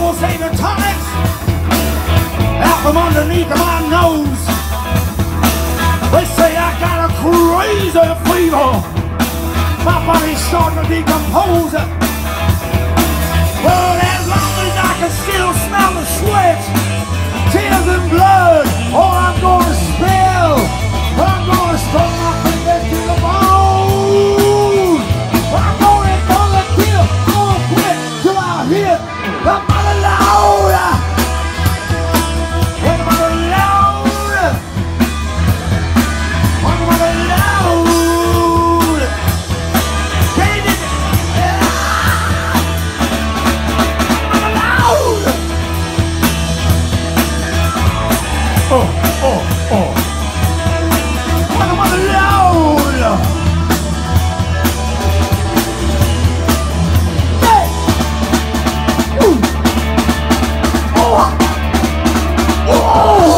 will say the tonics out from underneath my nose. They say I got a crazy fever. My body's starting to decompose. Well, as long as I can still smell the sweat, tears and blood, all I'm gonna spill. I'm gonna strong my fingers to the bone. I'm gonna kill, gonna quit till I hit the mother load. The mother load. The mother load. Can you dig it? Mother load. Oh. The mother load. Hey. Ooh. Oh.